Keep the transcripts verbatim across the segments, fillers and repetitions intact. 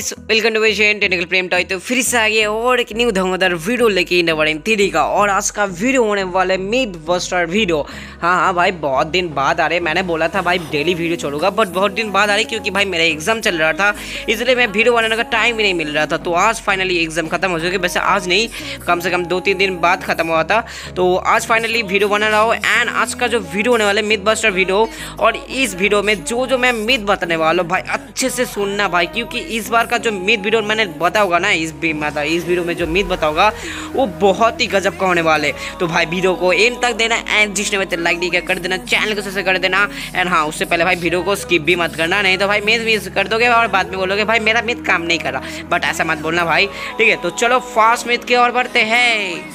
Guys, welcome to vision technical Prem toy. तो फिर से आ गए और एक न्यू धमाकेदार वीडियो लेके इन बड़े थ्री का। और आज का वीडियो होने वाला है मिथ बस्टर वीडियो। हाँ हाँ भाई, बहुत दिन बाद आ रहे। मैंने बोला था भाई डेली वीडियो छोड़ूंगा, बट बहुत दिन बाद आ रही क्योंकि भाई मेरा एग्जाम चल रहा था, इसलिए मैं वीडियो बनाने का टाइम ही नहीं मिल रहा था। तो आज फाइनली एग्जाम खत्म हो चुकी। वैसे आज नहीं, कम से कम दो तीन दिन बाद खत्म हुआ था। तो आज फाइनली वीडियो बना रहा हूँ। एंड आज का जो वीडियो होने वाला है मिथ बस्टर वीडियो, और इस वीडियो में जो जो मैं मिथ बताने वाला हूँ भाई अच्छे से सुनना भाई, क्योंकि इस बार का जो मिथ वीडियो मैंने बताऊंगा ना, इस मतलब इस वीडियो में जो मिथ बताऊंगा वो बहुत ही गजब का होने वाले। तो भाई वीडियो को एंड तक देना। एंड जिसने बच्चे लाइक नहीं किया कर देना, चैनल को सब्सक्राइब कर देना। एंड हाँ, उससे पहले भाई वीडियो को स्किप भी मत करना, नहीं तो भाई मिथ मिस कर दोगे और बाद में बोलोगे भाई मेरा मिथ काम नहीं कर रहा। बट ऐसा मत बोलना भाई, ठीक है। तो चलो फास्ट मिथ की ओर बढ़ते हैं।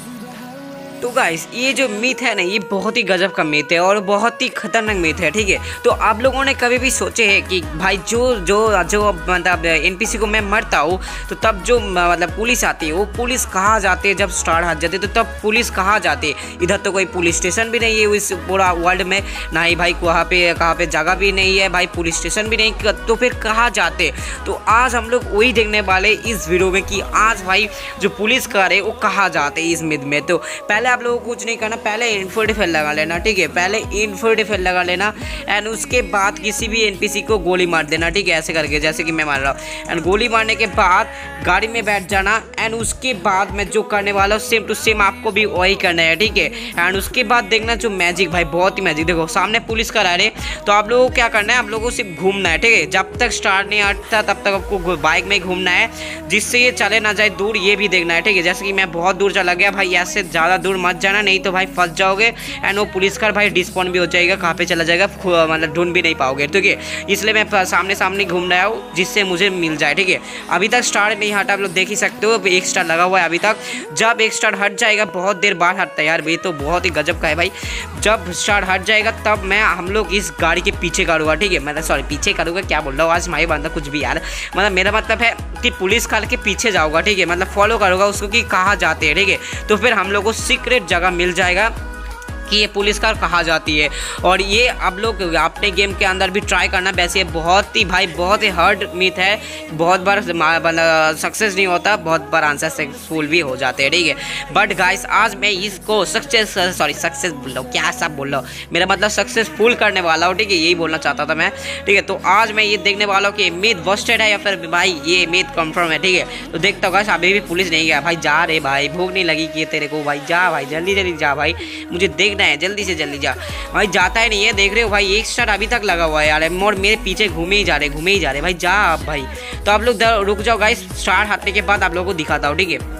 तो गाइस, ये जो मिथ है ना, ये बहुत ही गजब का मिथ है और बहुत ही खतरनाक मिथ है, ठीक है। तो आप लोगों ने कभी भी सोचे है कि भाई जो जो जो मतलब एनपीसी को मैं मरता हूँ तो तब जो मतलब पुलिस आती है, वो पुलिस कहाँ जाती है? जब स्टार हाथ जाते तो तब पुलिस कहाँ जाती है? इधर तो कोई पुलिस स्टेशन भी नहीं है इस पूरा वर्ल्ड में, ना ही भाई वहाँ पे कहाँ पे जगह भी नहीं है भाई, पुलिस स्टेशन भी नहीं, तो फिर कहाँ जाते? तो आज हम लोग वही देखने वाले इस वीडियो में कि आज भाई जो पुलिस कार है वो कहाँ जाते इस मिथ में। तो पहले आप लोगों को कुछ नहीं करना, पहले इन्फो डिफेंस लगा लेना, ठीक है। पहले इन्फो डिफेंस लगा लेना। एंड उसके बाद किसी भी एनपीसी को गोली मार देना, ठीक है, ऐसे करके जैसे कि मैं मार रहा हूँ। एंड गोली मारने के बाद गाड़ी में बैठ जाना। एंड उसके बाद मैं जो करने वाला हूँ सेम टू सेम आपको भी वही करना है, ठीक है। एंड उसके बाद देखना जो मैजिक भाई, बहुत ही मैजिक। देखो सामने पुलिस का रहे, तो आप लोगों को क्या करना है, आप लोगों को सिर्फ घूमना है, ठीक है। जब तक स्टार्ट नहीं आता तब तक आपको बाइक में घूमना है, जिससे ये चले ना जाए दूर, ये भी देखना है, ठीक है। जैसे कि मैं बहुत दूर चला गया भाई, ऐसे ज़्यादा दूर मत जाना, नहीं तो भाई फंस जाओगे। एंड वो पुलिस कार भाई डिस्पॉन भी हो जाएगा, कहाँ पे चला जाएगा मतलब ढूंढ भी नहीं पाओगे, ठीक है। इसलिए मैं सामने सामने घूम रहा हूँ जिससे मुझे मिल जाए, ठीक है। अभी तक स्टार नहीं हटा, आप लोग देख ही सकते हो, एक स्टार लगा हुआ है अभी तक। जब एक स्टार हट जाएगा, बहुत देर बाद हटता है यार, ये तो बहुत ही गजब का है भाई। जब स्टार हट जाएगा तब मैं हम लोग इस गाड़ी के पीछे करूँगा, ठीक है। मतलब सॉरी पीछे करूँगा, क्या बोल रहा हूँ आज माई बंदा कुछ भी यार। मतलब मेरा मतलब है कि पुलिस कार के पीछे जाऊँगा, ठीक है, मतलब फॉलो करूँगा उसको कि कहाँ जाते हैं, ठीक है। तो फिर हम लोग को सीक्रेट जगह मिल जाएगा कि ये पुलिस कार कहाँ जाती है। और ये आप लोग अपने गेम के अंदर भी ट्राई करना। वैसे ये बहुत ही भाई बहुत ही हार्ड मिथ है, बहुत बार सक्सेस नहीं होता, बहुत बार आंसर सक्सेसफुल भी हो जाते हैं, ठीक है। बट गाइस, आज मैं इसको सक्सेस सॉरी सक्सेस बोल रहा हूँ, क्या सब बोल रहा हूँ, मेरा मतलब सक्सेसफुल करने वाला हूँ, ठीक है, यही बोलना चाहता था मैं, ठीक है। तो आज मैं ये देखने वाला हूँ कि मिथ बस्टेड है या फिर भाई ये मिथ कंफर्म है, ठीक है। तो देखता हूँ गाइस, अभी भी पुलिस नहीं गया भाई, जा रे भाई, भूख नहीं लगी कि तेरे को भाई, जा भाई जल्दी जल्दी जा भाई, मुझे देखना है, जल्दी से जल्दी जा भाई। जाता ही नहीं है, देख रहे हो भाई, एक स्टार अभी तक लगा हुआ है यार, और मेरे पीछे घूमे ही जा रहे घूमे ही जा रहे भाई, जा आप भाई। तो आप लोग रुक जाओ गाइस, स्टार हटने के बाद आप लोगों को दिखाता हूँ, ठीक है।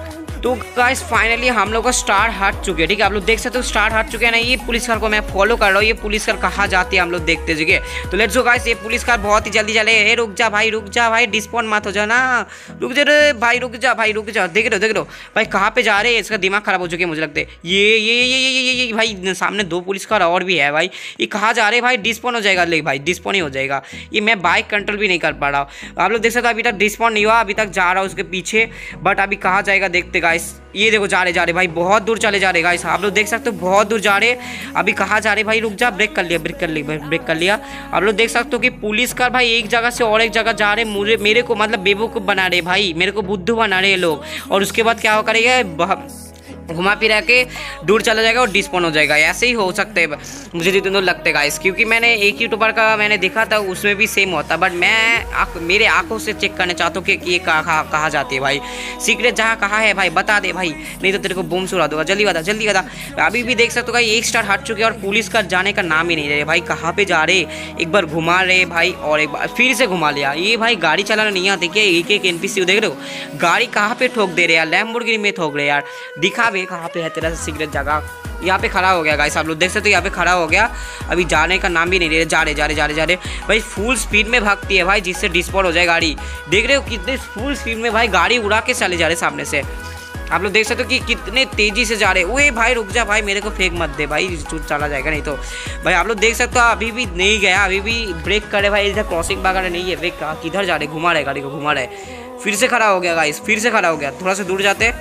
तो गाइस फाइनली हम लोग का स्टार हट चुके हैं, ठीक है। आप लोग देख सकते हो स्टार हट चुके हैं ना। ये पुलिस कार को मैं फॉलो कर रहा हूँ, ये पुलिस कार कहाँ जाती है हम लोग देखते, ठीक है। तो लेट्स गो गाइस, ये पुलिस कार बहुत ही जल्दी चले। हे रुक जा भाई, रुक जा भाई, डिस्पॉन मत हो जा ना, रुक जा रे भाई, रुक जा भाई, रुक जा। देख रहे हो देख रहे हो भाई कहाँ पे जा रहे हैं, इसका दिमाग खराब हो चुके हैं मुझे लगता है। ये ये ये ये ये ये भाई सामने दो पुलिस कार और भी है भाई, ये कहाँ जा रहे हैं भाई? डिस्पॉन हो जाएगा, ले भाई डिस्पॉन ही हो जाएगा। ये मैं बाइक कंट्रोल भी नहीं कर पा रहा हूँ। आप लोग देख सकते हो अभी तक डिस्पॉन नहीं हुआ, अभी तक जा रहा हूँ उसके पीछे, बट अभी कहाँ जाएगा देखते गाइस। ये देखो जा रहे जा रहे भाई, बहुत दूर चले जा रहे गाइस, आप लोग देख सकते हो बहुत दूर जा रहे। अभी कहाँ जा रहे भाई? रुक जा, ब्रेक कर लिया ब्रेक कर लिया ब्रेक कर लिया। आप लोग देख सकते हो कि पुलिस कार भाई एक जगह से और एक जगह जा रहे, मुझे मेरे को मतलब बेवकूफ़ बना रहे भाई, मेरे को बुद्धू बना रहे लोग। और उसके बाद क्या करेगा, घुमा फिरा के दूर चला जाएगा और डिस्पॉन हो जाएगा। ऐसे ही हो सकते हैं मुझे जितने लगते गाइस, क्योंकि मैंने एक यूट्यूबर का मैंने देखा था, उसमें भी सेम होता। बट मैं आँख मेरे आंखों से चेक करना चाहता हूँ कि ये कहाँ कहाँ जाती है भाई, सीक्रेट जहाँ कहाँ है भाई बता दे भाई, नहीं तो तेरे को बूम सुरा दूंगा। जल्दी बता जल्दी बता। अभी भी देख सकते हो भाई एक स्टार हट चुके हैं और पुलिस का जाने का नाम ही नहीं रहे भाई, कहाँ पे जा रहे? एक बार घुमा रहे भाई और एक बार फिर से घुमा लिया। ये भाई गाड़ी चलाना नहीं आती क्या? एक एक एनपीसी देख रहे हो, गाड़ी कहाँ पे ठोक दे रहे यार, लैम्बोर्गिनी में ठोक रहे यार। दिखा वे कहाँ पे है तेरा सीक्रेट जगह। यहाँ पे खड़ा हो गया गाइस, आप लोग देख सकते हो, यहाँ पे खड़ा हो गया, अभी जाने का नाम भी नहीं ले रहे, जा रहे जा रहे जा रहे जा रहे भाई। फुल स्पीड में भागती है भाई, जिससे डिस्पॉन हो जाए गाड़ी। देख रहे हो कितने फुल स्पीड में भाई गाड़ी उड़ा के चले जा रहे सामने से। आप लोग देख सकते हो कि कितने तेजी से जा रहे। ओए भाई रुक जा भाई, मेरे को फेंक मत दे भाई, चला जाएगा नहीं तो भाई। आप लोग देख सकते हो अभी भी नहीं गया, अभी भी ब्रेक करे भाई, इधर क्रॉसिंग वगैरह नहीं है। ब्रेक किधर जा रहे, घुमा रहे गाड़ी को घुमा रहे। फिर से खड़ा हो गया गाइस, फिर से खड़ा हो गया। थोड़ा सा दूर जाते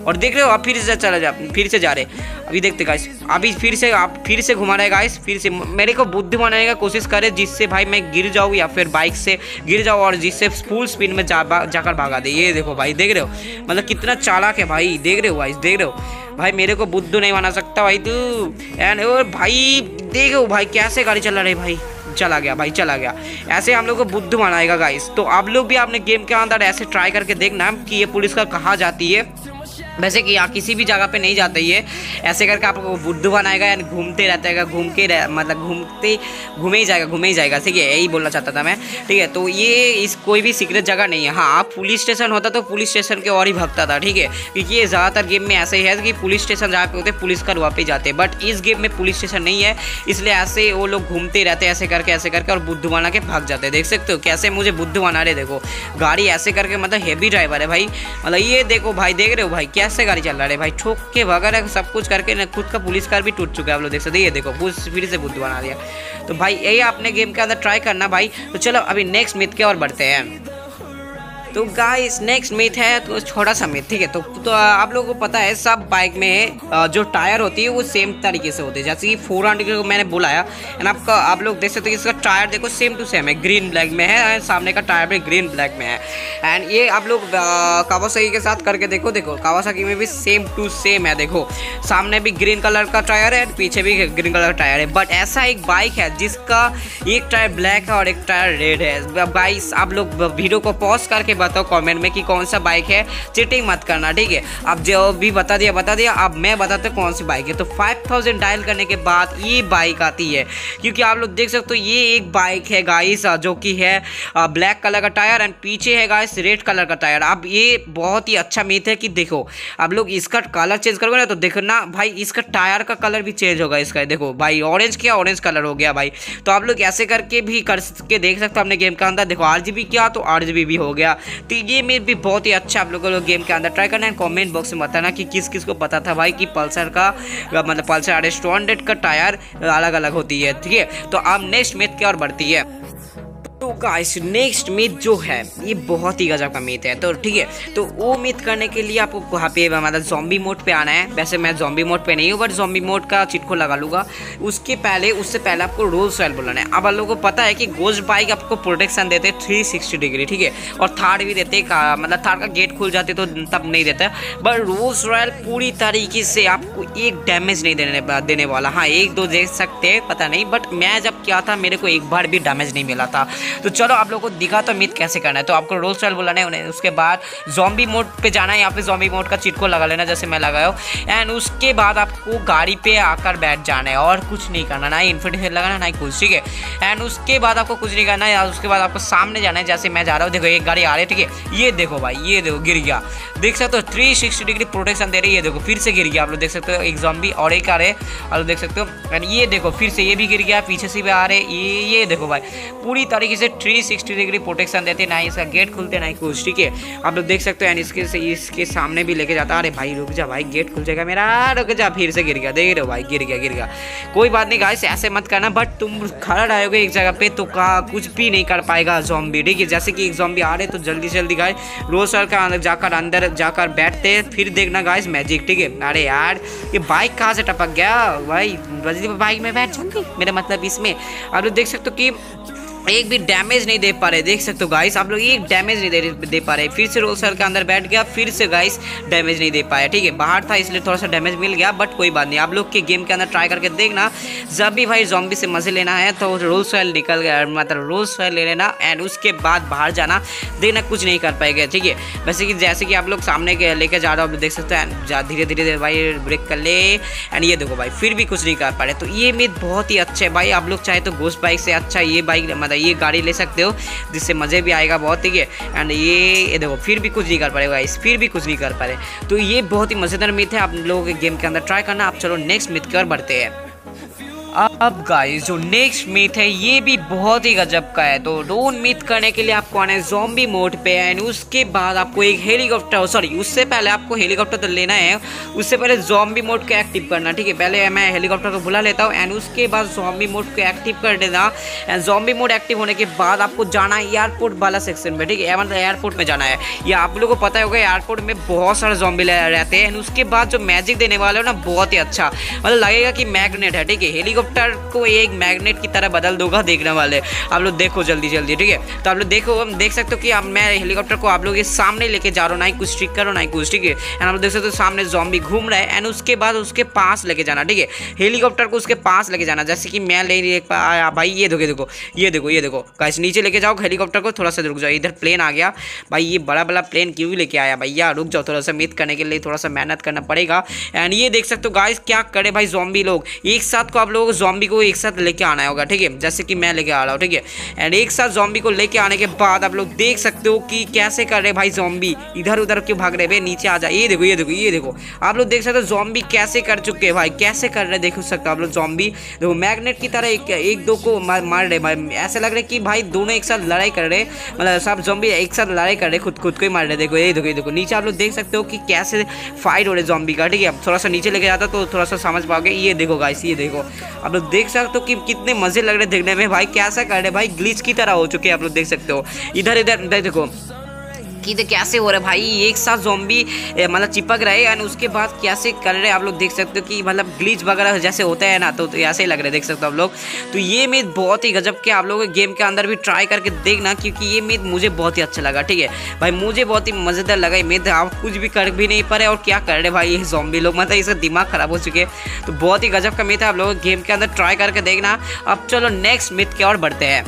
और देख रहे हो आप फिर से चला जा फिर से जा रहे। अभी देखते गाइस, अभी फिर से आप फिर से घुमा रहे गाइस, फिर से मेरे को बुद्धि बनाने का कोशिश करे जिससे भाई मैं गिर जाऊँ या फिर बाइक से गिर जाऊँ और जिससे फुल स्पीड में जा जाकर भागा दे। ये देखो भाई, देख रहे हो मतलब कितना चालाक है भाई, देख रहे हो भाई, देख रहे हो भाई, मेरे को बुद्धू नहीं बना सकता भाई तू। एंड और भाई देखो भाई कैसे गाड़ी चला रहे भाई, चला गया भाई, चला गया। ऐसे हम लोग को बुद्धू बनाएगा गाइस। तो आप लोग भी अपने गेम के अंदर ऐसे ट्राई करके देखना कि ये पुलिस कार कहाँ जाती है। वैसे कि यहाँ किसी भी जगह पे नहीं जाता ये, ऐसे करके आपको बुद्धू बनाएगा यानी घूमते रहता है, घूम के रह, मतलब घूमते घूमे ही जाएगा घूमे ही जाएगा ठीक है, यही बोलना चाहता था मैं ठीक है। तो ये इस कोई भी सीक्रेट जगह नहीं है। हाँ पुलिस स्टेशन होता तो पुलिस स्टेशन के और ही भगता था ठीक है, क्योंकि ये ज़्यादातर गेम में ऐसे ही है कि पुलिस स्टेशन जहाँ पे होते पुलिस कार वहाँ पे जाते हैं, बट इस गेम में पुलिस स्टेशन नहीं है, इसलिए ऐसे वो लोग घूमते रहते हैं ऐसे करके ऐसे करके और बुद्धू बना के भाग जाते हैं। देख सकते हो कैसे मुझे बुद्धू बना रहे, देखो गाड़ी ऐसे करके, मतलब हेवी ड्राइवर है भाई, मतलब ये देखो भाई, देख रहे हो भाई कैसे गाड़ी चल रहा है भाई, ठोक के भगा रहा है सब कुछ करके ना, खुद का पुलिस कार भी टूट चुका है आप लोग देख सकते हैं। ये देखो फिर से बुद्धू बना दिया। तो भाई यही आपने गेम के अंदर ट्राई करना भाई। तो चलो अभी नेक्स्ट मिथ के और बढ़ते हैं। तो गाइस नेक्स्ट मिथ है तो छोटा सा मिथ ठीक है। तो, तो आप लोगों को पता है सब बाइक में जो टायर होती है वो सेम तरीके से होते हैं, जैसे कि फोर हंड्रेड को मैंने बोलाया एंड आपका आप लोग देख सकते हो इसका टायर देखो सेम टू सेम है, ग्रीन ब्लैक में है एंड सामने का टायर भी ग्रीन ब्लैक में है। एंड ये आप लोग कावासाकी के साथ करके देखो, देखो कावासाकी में भी सेम टू सेम है, देखो सामने भी ग्रीन कलर का टायर है पीछे भी ग्रीन कलर का टायर है। बट ऐसा एक बाइक है जिसका एक टायर ब्लैक है और एक टायर रेड है। गाइस आप लोग वीडियो को पॉज करके बताओ कमेंट में कि कौन सा बाइक है, चीटिंग मत करना ठीक है। अब जो भी बता दिया बता दिया, अब मैं बताता हूँ कौन सी बाइक है। तो फाइव थाउजेंड डायल करने के बाद ये बाइक आती है, क्योंकि आप लोग देख सकते हो ये एक बाइक है गाइस जो कि है ब्लैक कलर का टायर एंड पीछे है गाइस रेड कलर का टायर। अब ये बहुत ही अच्छा मिथ है कि देखो आप लोग इसका कलर चेंज करोगे ना तो देखो ना भाई इसका टायर का कलर भी चेंज होगा इसका, देखो भाई ऑरेंज क्या ऑरेंज कलर हो गया भाई। तो आप लोग ऐसे करके भी करके देख सकते हो अपने गेम के अंदर, देखो आरजीबी क्या तो आरजीबी भी हो गया। तो ये में भी बहुत ही अच्छा आप लोगों को गेम के अंदर ट्राई करना है। कमेंट बॉक्स में बताना कि किस किस को पता था भाई कि पल्सर का मतलब Pulsar R S two hundred का टायर अलग अलग होती है ठीक है। तो अब नेक्स्ट मिथ की ओर बढ़ती है। तो गाइस नेक्स्ट मिथ जो है ये बहुत ही गजब का मिथ है। तो ठीक है, तो वो मिथ करने के लिए आपको वहाँ पे मतलब जॉम्बी मोड पे आना है। वैसे मैं जॉम्बी मोड पे नहीं हूँ बट जॉम्बी मोड का चिट को लगा लूँगा। उसके पहले उससे पहले आपको रोल्स रॉयल बुलाना है। अब आप लोगों को पता है कि गोस्ट बाइक आपको प्रोटेक्शन देते हैं थ्री सिक्सटी डिग्री ठीक है, और थार भी देते हैं, मतलब थार का गेट खुल जाते तो तब नहीं देता। बट रोल्स रॉयल पूरी तरीके से आपको एक डैमेज नहीं देने देने वाला। हाँ एक दो देख सकते हैं पता नहीं, बट मैं जब किया था मेरे को एक बार भी डैमेज नहीं मिला था। तो चलो आप लोगों को दिखा तो मिथ कैसे करना है। तो आपको रोल स्टाइल बुलाना है उन्हें, उसके बाद जॉम्बी मोड पे जाना है, यहाँ पे जॉम्बी मोड का चिट को लगा लेना जैसे मैं लगाया हूँ। एंड उसके बाद आपको गाड़ी पे आकर बैठ जाना है और कुछ नहीं करना, ना ही इन्फिनिटी लगाना ना ही कुछ ठीक है। एंड उसके बाद आपको कुछ नहीं करना है, उसके बाद आपको सामने जाना है जैसे मैं जा रहा हूँ। देखो एक गाड़ी आ रही है ठीक है, ये देखो भाई ये देखो गिर गया, देख सकते हो थ्री सिक्सटी डिग्री प्रोटेक्शन दे रही है। ये देखो फिर से गिर गया, आप लोग देख सकते हो एक जॉम्बी और एक आ रहे आप लोग देख सकते हो। एंड ये देखो फिर से ये भी गिर गया, पीछे से भी आ रहे ये ये देखो भाई पूरी तरीके से थ्री सिक्सटी डिग्री प्रोटेक्शन देते, ना इसका गेट खुलते ना ही कुछ ठीक है। आप लोग देख सकते हो एंड इसके से इसके सामने भी लेके जाता। अरे भाई रुक जा भाई गेट खुल जाएगा मेरा, रुक जा, फिर से गिर गया, देख रहे हो भाई गिर गया गिर गया। कोई बात नहीं गाइस ऐसे मत करना, बट तुम खड़ा रहोगे एक जगह पे तो का कुछ भी नहीं कर पाएगा जॉम्बी ठीक है। जैसे कि एक जॉम्बी आ रहे तो जल्दी जल्दी गाइस रोज सर का अंदर जाकर अंदर जाकर बैठते, फिर देखना गाइस मैजिक ठीक है। अरे यार ये बाइक कहाँ से टपक गया भाई, बाइक में बैठ जाऊंगी मेरा मतलब इसमें। आप लोग देख सकते हो कि एक भी डैमेज नहीं दे पा रहे, देख सकते हो गाइस आप लोग एक डैमेज नहीं दे दे पा रहे। फिर से रोल सर के अंदर बैठ गया, फिर से गाइस डैमेज नहीं दे पाया ठीक है। बाहर था इसलिए थोड़ा सा डैमेज मिल गया, बट कोई बात नहीं। आप लोग के गेम के अंदर ट्राई करके देखना, जब भी भाई जॉम्बी से मजे लेना है तो रोल सॉयल निकल गया मतलब रोल सॉयल ले लेना एंड उसके बाद बाहर जाना, देखना कुछ नहीं कर पाएगा ठीक है। वैसे कि जैसे कि आप लोग सामने के लेके जा रहे हो, आप देख सकते हैं धीरे धीरे भाई ब्रेक कर ले एंड ये देखो भाई फिर भी कुछ नहीं कर पा रहे। तो ये मिथ बहुत ही अच्छा है भाई, आप लोग चाहे तो गोस्ट बाइक से अच्छा ये बाइक मतलब ये गाड़ी ले सकते हो जिससे मज़े भी आएगा बहुत ठीक है। एंड ये ये देखो फिर भी कुछ नहीं कर पाएगा इस फिर भी कुछ नहीं कर पा रहे। तो ये बहुत ही मज़ेदार मिथ है, आप लोगों के गेम के अंदर ट्राई करना। आप चलो नेक्स्ट मिथ की ओर बढ़ते हैं। अब गाइस जो नेक्स्ट मीट है ये भी बहुत ही गजब का है। तो ड्रोन मीट करने के लिए आपको आना है ज़ॉम्बी मोड पे एंड उसके बाद आपको एक हेलीकॉप्टर, सॉरी उससे पहले आपको हेलीकॉप्टर तो लेना है, उससे पहले ज़ॉम्बी मोड को एक्टिव करना। ठीक है, पहले मैं हेलीकॉप्टर को बुला लेता हूँ एंड उसके बाद ज़ॉम्बी मोड को एक्टिव कर देना। एंड ज़ॉम्बी मोड एक्टिव होने के बाद आपको जाना है एयरपोर्ट वाला सेक्शन में। ठीक है, मतलब एयरपोर्ट में जाना है। ये आप लोगों को पता होगा एयरपोर्ट में बहुत सारे ज़ॉम्बी रहते हैं एंड उसके बाद जो मैजिक देने वाले हो ना बहुत ही अच्छा, मतलब लगेगा कि मैग्नेट है। ठीक है, हेलीकॉप्टर को एक मैग्नेट की तरह बदल दूंगा देखने वाले। आप लोग देखो जल्दी जल्दी। ठीक है, तो आप लोग देखो, हम देख सकते हो कि अब मैं हेलीकॉप्टर को आप लोग के सामने लेके जा रहा हूँ, ना ही कुछ ट्रिक करो ना ही कुछ। ठीक है, एंड आप लोग देख सकते हो सामने ज़ॉम्बी घूम रहा है एंड उसके बाद उसके पास लेके जाना। ठीक है, हेलीकॉप्टर को उसके पास लेके जाना, जैसे कि मैं ले देख पाया भाई। ये देखो देखो ये देखो ये देखो गाइस, नीचे लेके जाओ हेलीकॉप्टर को, थोड़ा सा रुक जाओ। इधर प्लेन आ गया भाई, ये बड़ा बड़ा प्लेन क्यों लेके आया भैया, रुक जाओ, थोड़ा सा मीट करने के लिए थोड़ा सा मेहनत करना पड़ेगा। एंड ये देख सकते हो गाइस क्या करे भाई ज़ॉम्बी लोग एक साथ को, आप लोगों को ज़ॉम्बी को एक साथ लेके आना होगा। ठीक है, जैसे कि मैं लेके आ रहा हूँ। ठीक है, एंड एक साथ ज़ॉम्बी को लेके आने के बाद आप लोग देख सकते हो कि कैसे कर रहे भाई ज़ॉम्बी, इधर उधर क्यों भाग रहे भाई, नीचे आ जाए। ये देखो ये देखो ये देखो आप लोग देख सकते हो ज़ॉम्बी कैसे कर चुके हैं भाई, कैसे कर रहे देख सकते हो आप लोग ज़ॉम्बी। देखो मैग्नेट की तरह एक, एक दो को मार, मार रहे भाई, ऐसे लग रहे कि भाई दोनों एक साथ लड़ाई कर रहे, मतलब सब ज़ॉम्बी एक साथ लड़ाई कर रहे, खुद खुद को ही मार रहे। देखो ये देखो ये देखो नीचे आप लोग देख सकते हो कि कैसे फाइट हो रहे ज़ॉम्बी का। ठीक है, थोड़ा सा नीचे लेके जाता तो थोड़ा सा समझ पाओगे। ये देखो गाइस, ये देखो आप लोग देख सकते हो कि कितने मजे लग रहे देखने में भाई, कैसा कर रहे भाई, ग्लिच की तरह हो चुके हैं आप लोग देख सकते हो। इधर इधर इधर देखो कि तो कैसे हो रहा है भाई, एक साथ ज़ॉम्बी मतलब चिपक रहे एंड उसके बाद कैसे कर रहे आप लोग देख सकते हो कि मतलब ग्लिच वगैरह जैसे होता है ना, तो, तो ऐसे ही लग रहे देख सकते हो आप लोग। तो ये मीट बहुत ही गजब के, आप लोग गेम के अंदर भी ट्राई करके देखना, क्योंकि ये मीट मुझे बहुत ही अच्छा लगा। ठीक है भाई, मुझे बहुत ही मज़ेदार लगा ये मीट। आप कुछ भी कर भी नहीं पारे और क्या कर रहे भाई ये ज़ॉम्बी लोग, मतलब इसका दिमाग ख़राब हो चुके हैं। तो बहुत ही गजब का मीट है, आप लोग गेम के अंदर ट्राई करके देखना। अब चलो नेक्स्ट मीट की ओर बढ़ते हैं।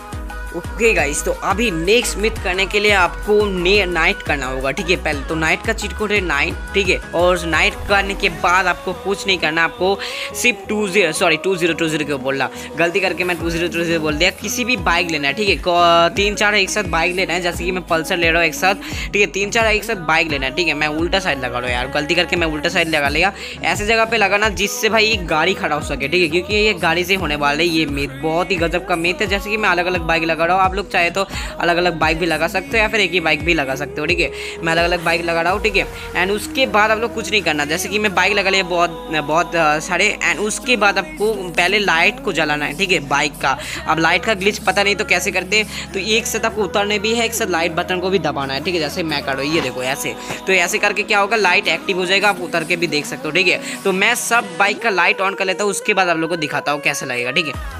ओके गाइस, तो अभी नेक्स्ट मीट करने के लिए आपको नाइट करना होगा। ठीक है, पहले तो नाइट का चीट कोड है नाइट। ठीक है, और नाइट करने के बाद आपको कुछ नहीं करना, आपको सिर्फ two zero sorry two zero two zero क्यों बोला, गलती करके मैं टू जीरो टू जीरो बोल दिया। किसी भी बाइक लेना है। ठीक है, तीन चार एक साथ बाइक लेना है, जैसे कि मैं पल्सर ले रहा हूँ एक साथ। ठीक है, तीन चार एक साथ बाइक लेना है। ठीक है, मैं उल्टा साइड लगा रहा हूँ यार, गलती करके मैं उल्टा साइड लगा लिया। ऐसे जगह पे लगाना जिससे भाई एक गाड़ी खड़ा हो सके। ठीक है, क्योंकि ये गाड़ी से होने वाला है ये मीट, बहुत ही गजब का मीट है। जैसे कि मैं अलग अलग बाइक लगा रहा हूँ, आप लोग चाहे तो अलग अलग बाइक भी लगा सकते हो या फिर एक ही बाइक भी लगा सकते हो। ठीक है, मैं अलग अलग बाइक लगा रहा हूँ। ठीक है, एंड उसके बाद आप लोग कुछ नहीं करना, जैसे कि मैं बाइक लगा लिया बहुत बहुत सारे। एंड उसके बाद आपको पहले लाइट को जलाना है। ठीक है, बाइक का। अब लाइट का ग्लिच पता नहीं तो कैसे करते, तो एक साथ आपको उतरने भी है, एक साथ लाइट बटन को भी दबाना है। ठीक है, जैसे मैं कर रहा हूँ, ये देखो ऐसे। तो ऐसे करके क्या होगा, लाइट एक्टिव हो जाएगा, आप उतर के भी देख सकते हो। ठीक है, तो मैं सब बाइक का लाइट ऑन कर लेता हूँ, उसके बाद आप लोग को दिखाता हूँ कैसा लगेगा। ठीक है,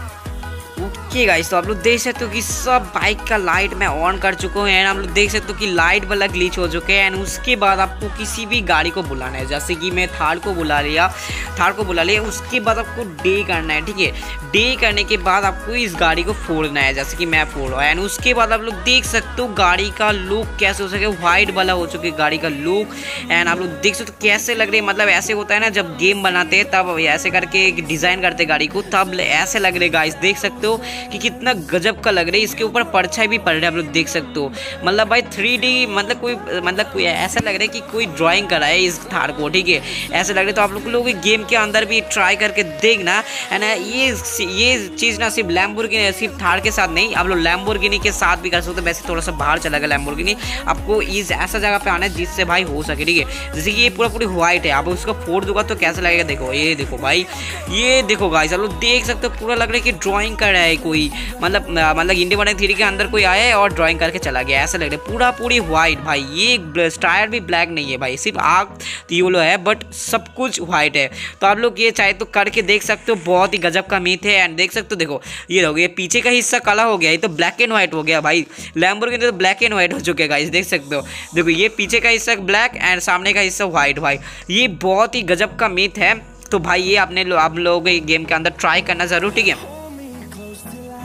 ओके गाइस, तो आप लोग देख सकते हो कि सब बाइक का लाइट मैं ऑन कर चुका हूँ एंड आप लोग देख सकते हो कि लाइट वाला ग्लिच हो चुके हैं। एंड उसके बाद आपको किसी भी गाड़ी को बुलाना है, जैसे कि मैं थार को बुला लिया थार को बुला लिया उसके बाद आपको डे करना है। ठीक है, डे करने के बाद आपको इस गाड़ी को फोड़ना है, जैसे कि मैं फोड़ रहा हूँ। एंड उसके बाद आप लोग देख सकते हो गाड़ी का लुक कैसे हो सके, व्हाइट वाला हो चुके गाड़ी का लुक। एंड आप लोग देख सकते हो कैसे लग रही है, मतलब ऐसे होता है ना जब गेम बनाते हैं तब ऐसे करके डिज़ाइन करते गाड़ी को, तब ऐसे लग रहे गाइस। देख सकते हो कि कितना गजब का लग रहा है, इसके ऊपर परछाई भी पड़ रहा है, आप लोग देख सकते हो। मतलब भाई थ्री डी मतलब कोई मतलब कोई ऐसा लग रहा है कि कोई ड्राइंग करा है इस थार को। ठीक है, ऐसे लग रहा है। तो आप लोग लोग गेम के अंदर भी ट्राई करके देखना। एंड ये ये चीज़ ना सिर्फ लैम्बोर्गिनी सिर्फ थार के साथ नहीं, आप लोग लैम्बोर्गिनी के साथ भी कर सकते हो। वैसे थोड़ा सा बाहर चला गया लैम्बोर्गिनी, आपको इस ऐसा जगह पे आना है जिससे भाई हो सके। ठीक है, जैसे कि ये पूरा पूरी व्हाइट है, आप उसको फोड़ दूंगा तो कैसा लगेगा देखो। ये देखो भाई, ये देखो गाइस, आप लोग देख सकते हो पूरा लग रहा है कि ड्राइंग कर रहा है कोई, मतलब मतलब इंडिया वन थ्री के अंदर कोई आया है और ड्राइंग करके चला गया, ऐसा लग रहा है। पूरा पूरी व्हाइट भाई, ये टायर भी ब्लैक नहीं है भाई, सिर्फ आग येलो है, बट सब कुछ व्हाइट है। तो आप लोग ये चाहे तो करके देख सकते हो, बहुत ही गजब का मीट है। एंड देख सकते हो, देखो ये हो गया, पीछे का हिस्सा काला हो गया, ये तो ब्लैक एंड व्हाइट हो गया भाई। लैम्बोर्गिनी तो ब्लैक एंड व्हाइट हो चुके हैं गाइस, देख सकते हो। देखो ये पीछे का हिस्सा ब्लैक एंड सामने का हिस्सा व्हाइट भाई, ये बहुत ही गजब का मीट है। तो भाई ये आपने लो, आप लोग गेम के अंदर ट्राई करना जरूर। ठीक है,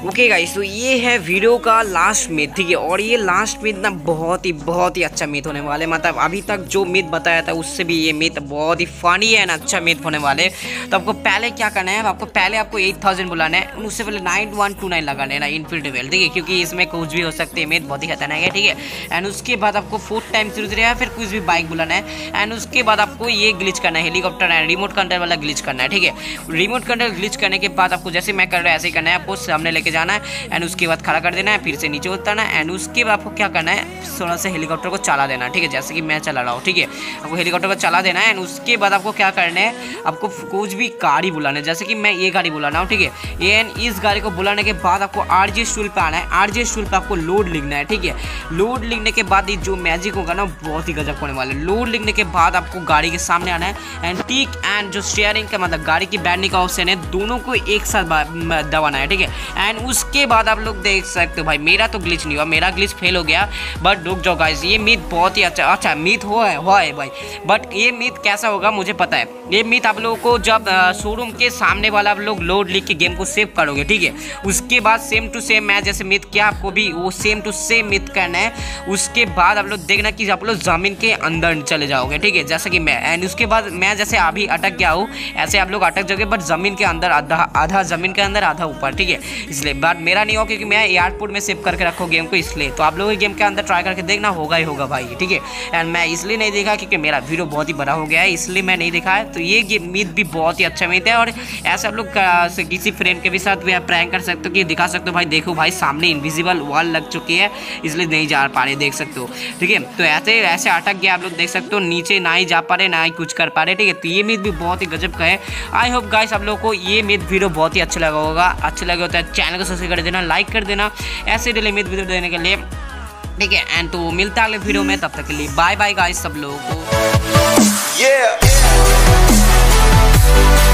ओके गाइस, तो ये है वीडियो का लास्ट मिथ, ठीक है। और ये लास्ट मिथ ना बहुत ही बहुत ही अच्छा मिथ होने वाले, मतलब अभी तक जो मिथ बताया था उससे भी ये मिथ बहुत ही फनी है ना, अच्छा मिथ होने वाले। तो आपको पहले क्या करना है, आपको पहले आपको एट थाउजेंड बुलाना है, उससे पहले नाइन वन टू नाइन लगाना है ना, इनफिनिटी वेल, ठीक है, क्योंकि इसमें कुछ भी हो सकती है, मिथ बहुत ही खतरनाक है, ठीक है। एंड उसके बाद आपको फोर्थ टाइम जीरो जीरो या फिर कुछ भी बाइक बुलाना है। एंड उसके बाद आपको ये ग्लिच करना है, हेलीकॉप्टर एंड रिमोट कंट्रोल वाला ग्लिच करना है, ठीक है। रिमोट कंट्रोल ग्लिच करने के बाद आपको जैसे मैं कर रहा हूँ ऐसे ही करना है, आपको सामने लेके जाना है एंड उसके बाद खड़ा कर देना है, फिर से नीचे उतरना है। एंड उसके बाद आपको क्या करना है, थोड़ा सा हेलीकॉप्टर को चला देना है, ठीक है, जैसे कि मैं चला रहा हूँ, ठीक है। आपको हेलीकॉप्टर को चला देना है एंड उसके बाद आपको क्या करना है, आपको कुछ भी गाड़ी बुलाना है, जैसे कि मैं ये गाड़ी बुलाना हूँ, ठीक है। एंड इस गाड़ी को बुलाने के बाद आपको आर जी स्टूल पे आना है, आर जी स्टूल पे आपको लोड लिखना है, ठीक है। लोड लिखने के बाद ये जो मैजिक होगा ना बहुत ही गजब होने वाला है। लोड लिखने के बाद आपको गाड़ी के सामने आना है एंड टिक एंड जो स्टीयरिंग का मतलब गाड़ी की बैठने का ऑप्शन है, दोनों को एक साथ दबाना है, ठीक है। एंड उसके बाद आप लोग देख सकते हो भाई मेरा तो ग्लिच नहीं हुआ, मेरा ग्लिच फेल हो गया, बट रुक जाओ गाइस, ये मिथ बहुत ही अच्छा अच्छा मिथ हुआ है हुआ है भाई। बट ये मिथ कैसा होगा मुझे पता है। ये मिथ आप लोगों को जब शोरूम के सामने वाला आप लोग लोड लिख के गेम को सेव करोगे, ठीक है, उसके बाद सेम टू सेम मैं जैसे मिथ किया आपको भी वो सेम टू सेम मिथ करना है। उसके बाद आप लोग देखना कि आप लोग जमीन के अंदर चले जाओगे, ठीक है, जैसे कि मैं। एंड उसके बाद मैं जैसे अभी अटक गया हूँ ऐसे आप लोग अटक जाओगे, बट जमीन के अंदर आधा आधा जमीन के अंदर आधा ऊपर, ठीक है। इसलिए बट मेरा नहीं होगा क्योंकि मैं एयरपोर्ट में सेव करके रखो गेम को, इसलिए तो आप लोग गेम के अंदर ट्राई करके देखना, होगा ही होगा भाई, ठीक है। एंड मैं इसलिए नहीं देखा क्योंकि मेरा वीडियो बहुत ही बड़ा हो गया है, इसलिए मैं नहीं देखा है। तो ये मिथ भी बहुत ही अच्छा मिथ है और ऐसे आप लोग किसी फ्रेंड के भी साथ भी आप प्रैंक कर सकते हो कि दिखा सकते हो भाई देखो भाई सामने इनविजिबल वॉल लग चुकी है इसलिए नहीं जा पा रहे, देख सकते हो, ठीक है। तो ऐसे ऐसे अटक गया आप लोग देख सकते हो, नीचे ना ही जा पा रहे ना ही कुछ कर पा रहे, ठीक है। तो ये मिथ भी बहुत ही गजब का है। आई होप गाइस आप लोगों को ये मिथ वीडियो बहुत ही अच्छा लगा होगा। अच्छा लगे होता है चैनल को सब्सक्राइब कर देना, लाइक कर देना ऐसे डेली मिथ वीडियो देने के लिए, ठीक है। एंड तो मिलता है अगले वीडियो में, तब तक के लिए बाय बाय गाइस सब लोगों को।